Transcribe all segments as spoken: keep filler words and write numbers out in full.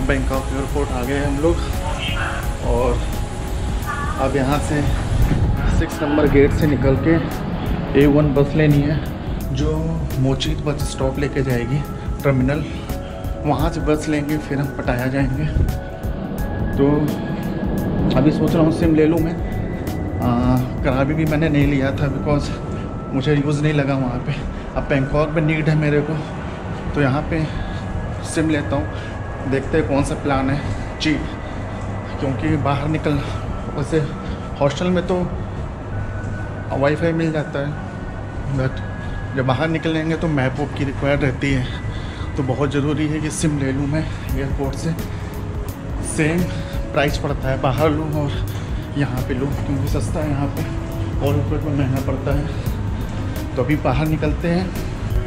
Bangkok airport आ गए हम लोग और अब यहाँ से सिक्स नंबर गेट से निकल के ए वन बस लेनी है जो मोचीत बस स्टॉप लेके जाएगी टर्मिनल। वहाँ से बस लेंगे फिर हम पटाया जाएंगे। तो अभी सोच रहा हूँ सिम ले लूँ मैं। करावी भी मैंने नहीं लिया था बिकॉज मुझे यूज़ नहीं लगा वहाँ पे। अब बैंकॉक में नीड है मेरे को तो यहाँ पे सिम लेता हूँ। देखते हैं कौन सा प्लान है चीप, क्योंकि बाहर निकल वैसे हॉस्टल में तो वाईफाई मिल जाता है बट जब बाहर निकलेंगे तो मैप वैप की रिक्वायर्ड रहती है। तो बहुत ज़रूरी है कि सिम ले लूँ मैं एयरपोर्ट से। सेम प्राइस पड़ता है बाहर लूँ और यहाँ पे लूँ, क्योंकि सस्ता है यहाँ पे और ऊपर में महंगा पड़ता है। तो अभी बाहर निकलते हैं।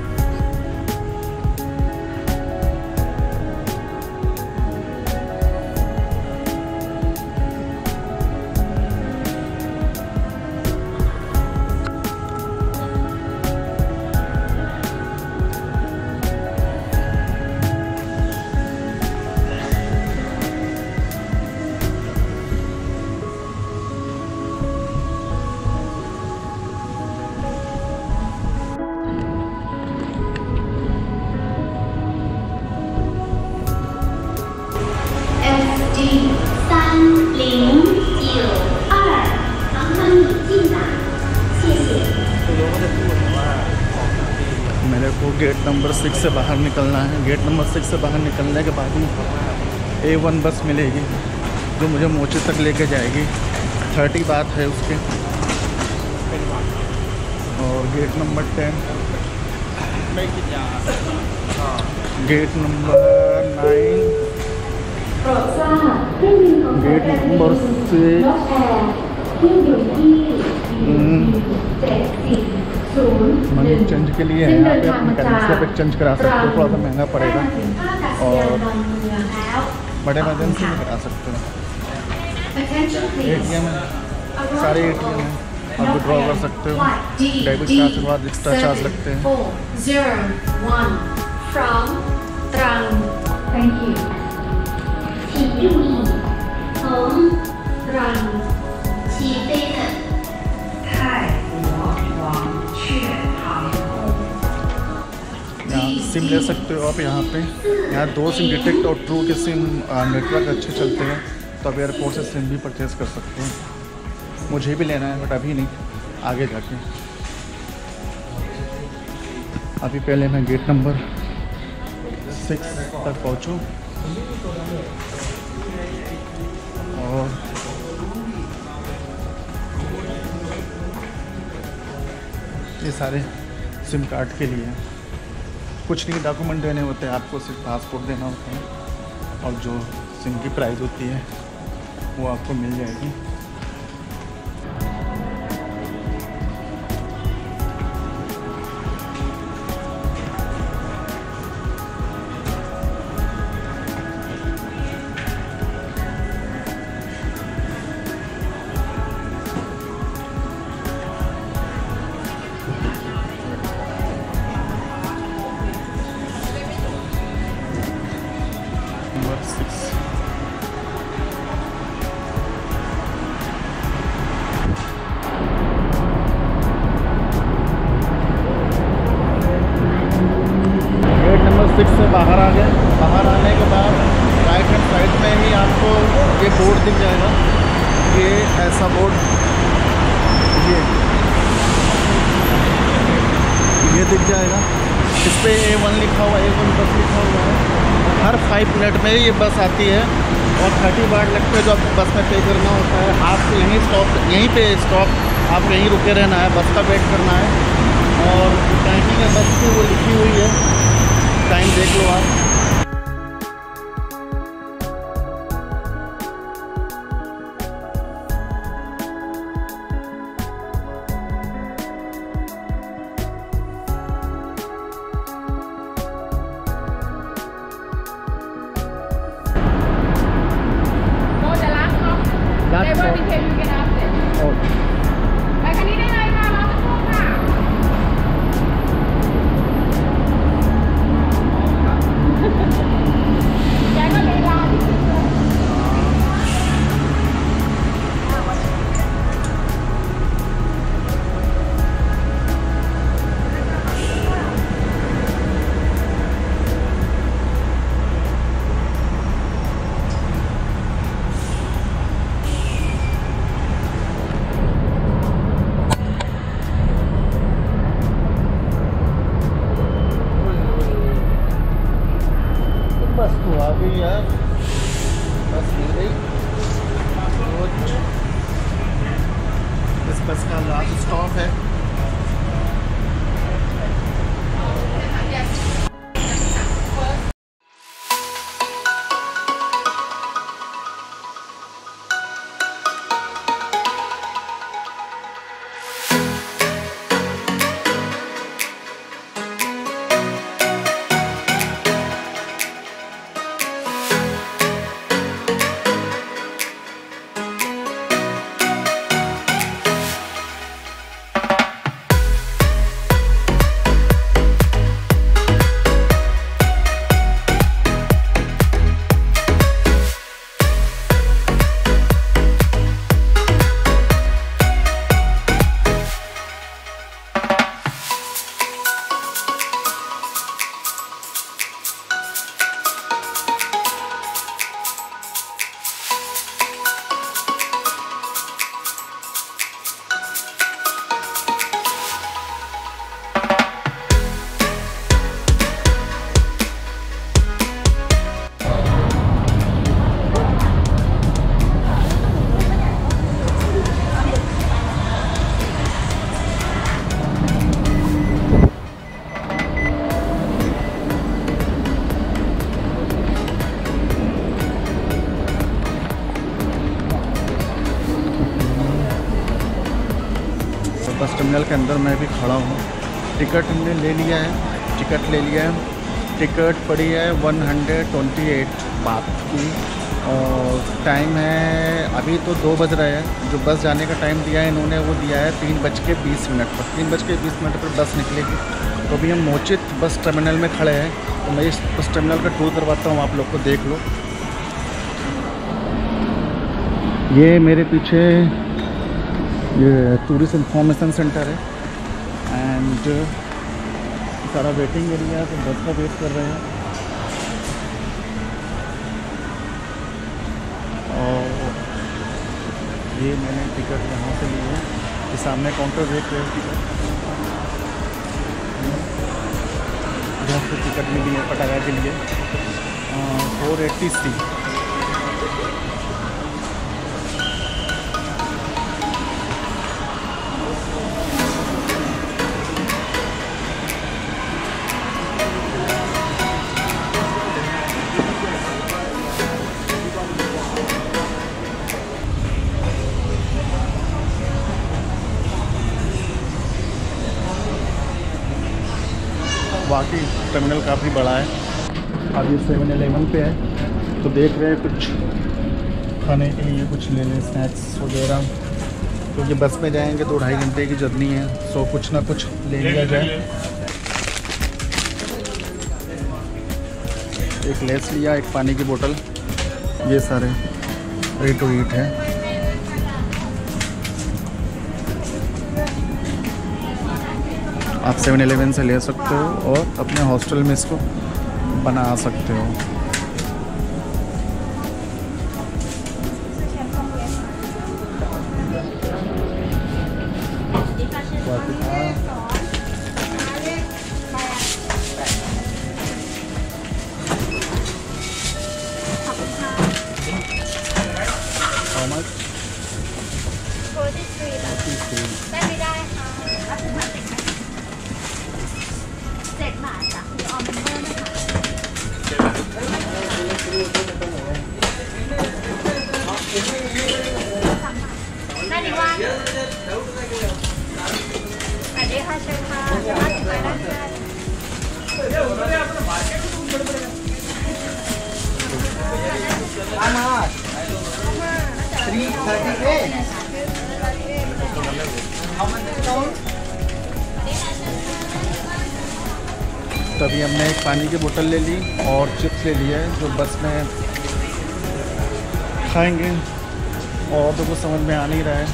मेरे को गेट नंबर सिक्स से बाहर निकलना है। गेट नंबर सिक्स से बाहर निकलने के बाद ही ए वन बस मिलेगी जो मुझे मोची तक लेके जाएगी। थर्टी बात है उसके। और gate number ten, gate number nine, gate number six, money change के लिए है यहाँ पे। अपनी करेंसी पे चेंज करा सकते हो, थोड़ा सा महंगा पड़ेगा और बड़े इमरजेंसी में करा सकते हो। एटीएम है, सारे एटीएम हैं और विड्रॉ कर सकते हो। डेबिट कार्ड के बाद एक्स्ट्रा चार्ज लगते हैं। सिम ले सकते हो आप यहाँ पे। यहाँ दो सिम डिटेक्ट और ट्रू के सिम नेटवर्क अच्छे चलते हैं, तो आप एयरपोर्ट से सिम भी परचेज़ कर सकते हो। मुझे भी लेना है बट अभी नहीं, आगे जाके। अभी पहले मैं गेट नंबर सिक्स तक पहुँचूँ और ये सारे सिम कार्ड के लिए कुछ नहीं डॉक्यूमेंट देने होते हैं आपको, सिर्फ पासपोर्ट देना होता है और जो सिम की प्राइस होती है वो आपको मिल जाएगी। सिक्स से बाहर आ गए। बाहर आने के बाद राइट हैंड साइड में ही आपको ये बोर्ड दिख जाएगा। ये ऐसा बोर्ड, ये ये दिख जाएगा। इस पर ए वन लिखा हुआ है, ए वन बस लिखा हुआ है। हर फाइव मिनट में ये बस आती है और थर्टी बार लगते हैं जो आपको बस में पे करना होता है। आपको यहीं स्टॉप, यहीं पे स्टॉप, आप यहीं रुके रहना है, बस का वेट करना है। और टाइमिंग है बस की वो लिखी हुई है, टाइम देख लो आप। तो आ गई यार, बस मिल गई। इस बस का लास्ट स्टॉप है। बस टर्मिनल के अंदर मैं भी खड़ा हूँ। टिकट हमने ले लिया है, टिकट ले लिया है। टिकट पड़ी है वन हंड्रेड ट्वेंटी एट बात की, और टाइम है अभी तो दो बज रहे हैं। जो बस जाने का टाइम दिया है इन्होंने वो दिया है तीन बज के बीस मिनट पर। तीन बज के बीस मिनट पर बस निकलेगी। तो अभी हम मोचित बस टर्मिनल में खड़े हैं, तो मैं इस बस टर्मिनल का टूर करवाता हूँ, आप लोग को देख लो। ये मेरे पीछे ये टूरिस्ट इंफॉर्मेशन सेंटर है एंड सारा वेटिंग एरिया, तो बस का वेट कर रहे हैं। और ये मैंने टिकट यहाँ से ली है, ये सामने काउंटर देख रहे हैं टिकट। यहाँ से टिकट मिली है पटाया के लिए फोर एट्टी सी। बाकी टर्मिनल काफ़ी बड़ा है। अभी सेवन एलेवन पे है, तो देख रहे हैं कुछ खाने के लिए, कुछ लेने स्नैक्स वगैरह, क्योंकि तो बस में जाएंगे तो ढाई घंटे की जर्नी है, सो कुछ ना कुछ ले लिया जाए। एक लेस लिया, एक पानी की बोतल, ये सारे रेडी टू ईट है। आप सेवन एलेवन से ले सकते हो और अपने हॉस्टल में इसको बना सकते हो। How much? forty-three ได้ไม่ได้ค่ะรับถึงมาติดไหมเจ็ดบาทจ้ะมีออมเมมเบอร์ด้วยค่ะนาดีวันสวัสดีค่ะเชิญค่ะสามารถติดไปได้ค่ะอามาthree thirty-eight तभी हमने एक पानी की बोतल ले ली और चिप्स ले लिया है, जो बस में खाएंगे, और तो कुछ समझ में आ नहीं रहा है।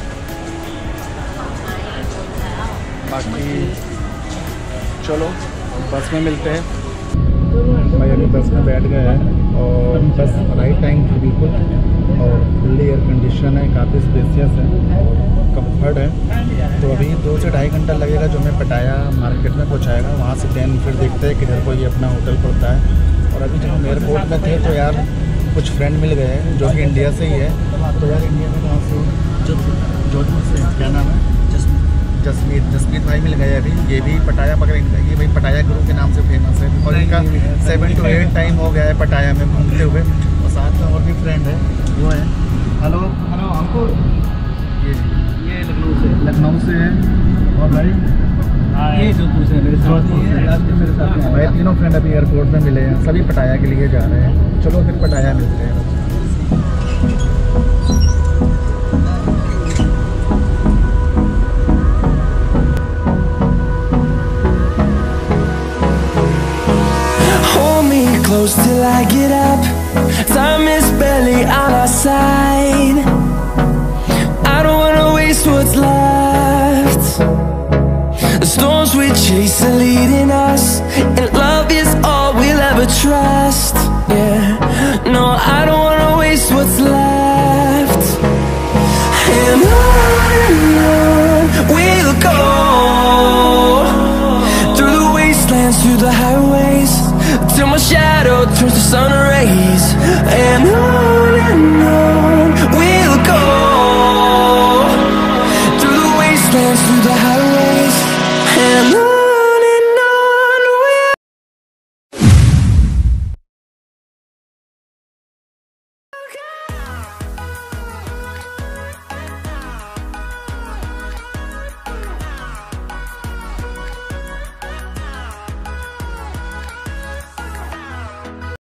बाकी चलो बस में मिलते हैं। मैं अभी बस में बैठ गया है और बस राइट टाइम थी बिल्कुल, और फुल्ली एयर कंडीशन है, काफ़ी स्पेसियस है, कंफर्ट है। तो अभी दो से ढाई घंटा लगेगा, जो हमें पटाया मार्केट में पहुंचाएगा। वहां से देन फिर देखते हैं किधर को ये अपना होटल पड़ता है, और अभी जब हम एयरपोर्ट में थे तो यार कुछ फ्रेंड मिल गए जो कि इंडिया से ही है। तो यार इंडिया में कहाँ से? जोधपुर से। क्या नाम है? जसमीत। जसमीत भाई मिल गए अभी। ये भी पटाया पकड़ ये भाई पटाया गुरु के नाम से फेमस है और इनका सेवन टू एट टाइम हो गया है पटाया में घूमते हुए। और साथ में और भी फ्रेंड है वो है। हेलो हेलो हमको ये ये लखनऊ से लखनऊ से है। और भाई ये जोधपुर से मेरे साथ भाई तीनों फ्रेंड अभी एयरपोर्ट में मिले हैं। सभी पटाया के लिए जा रहे हैं। चलो फिर पटाया मिलते हैं। Close till I get up. Time is barely on our side. I don't wanna waste what's left. The storms we chase are leading us, and